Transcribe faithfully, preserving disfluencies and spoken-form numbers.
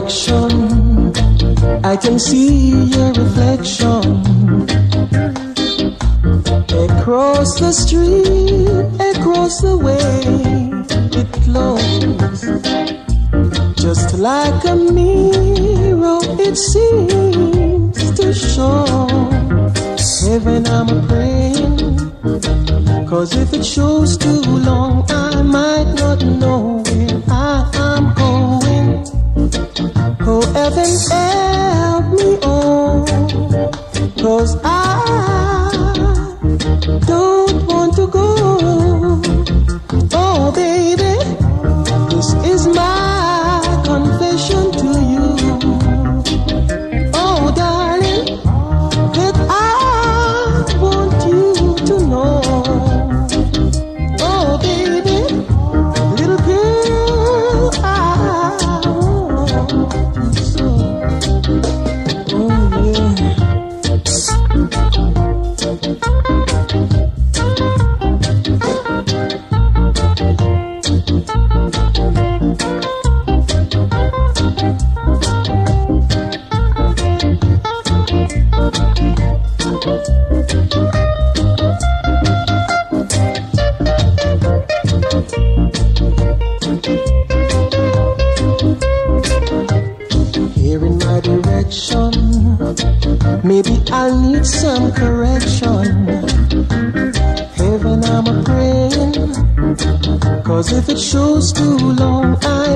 direction, I can see your reflection. Across the street, across the way, it glows. Just like a mirror, it seems to show. Heaven, I'm a praying, 'cause if it shows too long, I might not know where I am going. Oh, heaven, help me, oh, 'cause I don't want to go. Oh, baby, this is my confession to you. Oh, darling, that I want you to know. Oh, baby, little girl, I want you so. Oh, yeah. Here in my direction, maybe I'll need some correction. Heaven, I'm a praying, 'cause if it shows too long, I